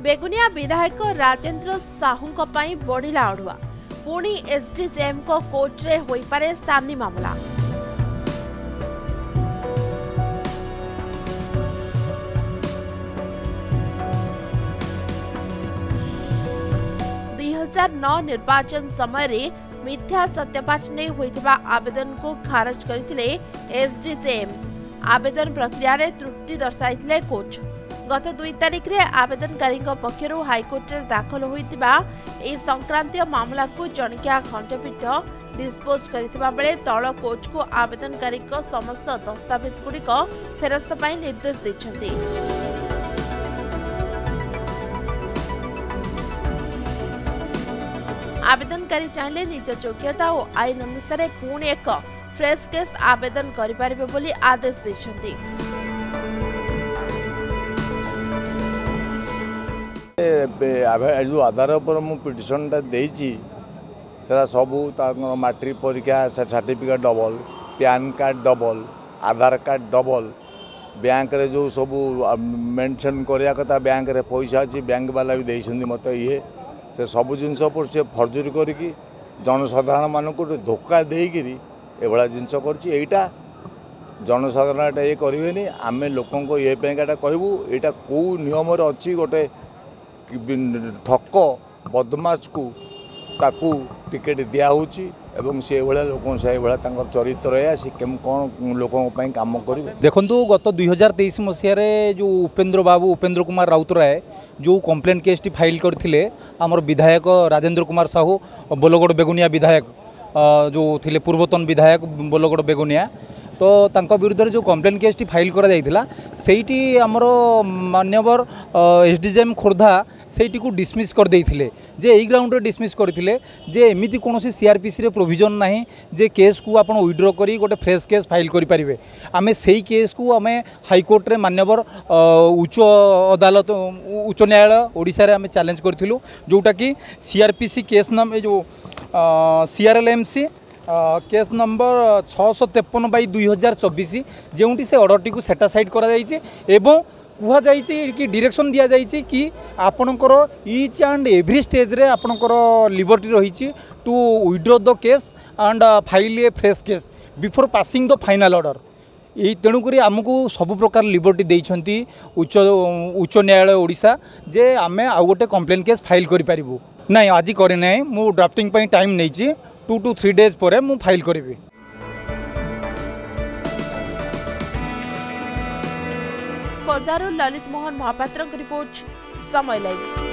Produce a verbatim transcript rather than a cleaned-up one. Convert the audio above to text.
बेगुनिया विधायक राजेंद्र साहू बढ़िला अड़ुआ पुणी एसडीजेएम को कोर्ट रे होई पारे सानी मामला। दुई हजार नौ निर्वाचन समय रे मिथ्या सत्यापाठ नहीं होइथिबा आवेदन को खारज करथिले एसडीजेएम। आवेदन प्रक्रिया रे त्रुटि दर्शाइथिले कोर्ट। गत दुई तारिख रे आवेदनकारी पक्षर हाईकोर्ट रे दाखल होइतिबा ए संक्रांतीय मामला को जणिकिया खंडपीठ डिस्पोज करथिबा बेले तळ कोर्ट को आवेदनकारी समस्त दस्तावेज गुड़िक फेरस्त पाई निर्देश दैछन्ति। आवेदनकारी चाहिले निज योग्यता और आईन अनुसार पुणी एक फ्रेश केस आवेदन करिपारिबे बोली आदेश दैछन्ति। जो आधार पर मु पिटिशनटा देइछि सेरा सबू मैट्रिक परीक्षा certificate double, PAN card double, Aadhaar card double, bank रे जो सबू मेंशन करिया कथा बैंक रे पैसा अछि बैंक वाला भी देइछन्ति मते ये से सबू जिनस पर से फर्जरी करिकी जनसाधारण मानक धोखा देइकिरी एभला जिनस करछि। एटा जनसाधारण ये करेनि आमे लोकन को ये पेंकाटा कहबू एटा को नियम रे अछि गोटे ठक बदमाश को ताकू टिकेट दिया होची एवं से भला लोक से भला तांकर चरित्र है से केम कोन लोकों पई काम करिवे। देखंतु गत दुई हजार तेईस मसीह रे जो उपेंद्र बाबू उपेंद्र कुमार राउतराय जो कंप्लेन केस टी फाइल करथिले हमर विधायक राजेंद्र कुमार साहू बोलगड़ बेगुनिया विधायक जो थिले पूर्वतन विधायक बोलगड़ बेगुनिया तो तांको विरुद्ध जो कंप्लेन केस टी फाइल करा जाइथिला सेठी हमर मान्यवर एसडीजेएम खोर्धा सेठी को डिसमिस कर देइथिले जे एई ग्राउंड रे डिसमिस करथिले जे एमिति कोनोसी सीआरपीसी रे प्रोविजन नाही जे केस को आपण विड्रॉ करी गोटे फ्रेश केस फाइल करि परिबे। आमे सेही केस को आमे हाई कोर्ट रे मान्यवर उच्च अदालत उच्च न्यायालय ओडिसा रे आमे चैलेंज करथिलु जोटा कि सीआरपीसी केस नाम जो सीआरएलएमसी केस नंबर छः सौ तेपन बै दुई हजार चौबीस जो से अर्डर टी सेटासाइड करा कह कि डायरेक्शन दि जाइए कि आपणकर इच एंड एवरी स्टेज रे आपणकर लिबर्टी रही to withdraw the case and file a fresh case before passing the final order. यही तेणुक आमको सब प्रकार लिबर्टी देइछंती उच्च उच्च न्यायालय ओडिशा जे आमे आउ गोटे कंप्लेन केस फाइल करि परिबु। नहीं आज करे नहीं मु ड्राफ्टिंग पई टाइम नेछि टू टू थ्री डेज पर मु फाइल करी। खोर्धारू ललित मोहन महापात्र रिपोर्ट समय लाइव।